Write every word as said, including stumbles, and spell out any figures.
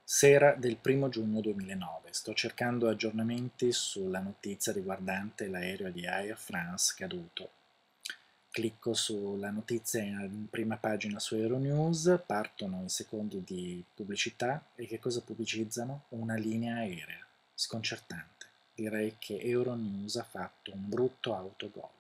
Sera del primo giugno duemilanove, sto cercando aggiornamenti sulla notizia riguardante l'aereo di Air France caduto. Clicco sulla notizia in prima pagina su Euronews, partono i secondi di pubblicità e che cosa pubblicizzano? Una linea aerea. Sconcertante. Direi che Euronews ha fatto un brutto autogol.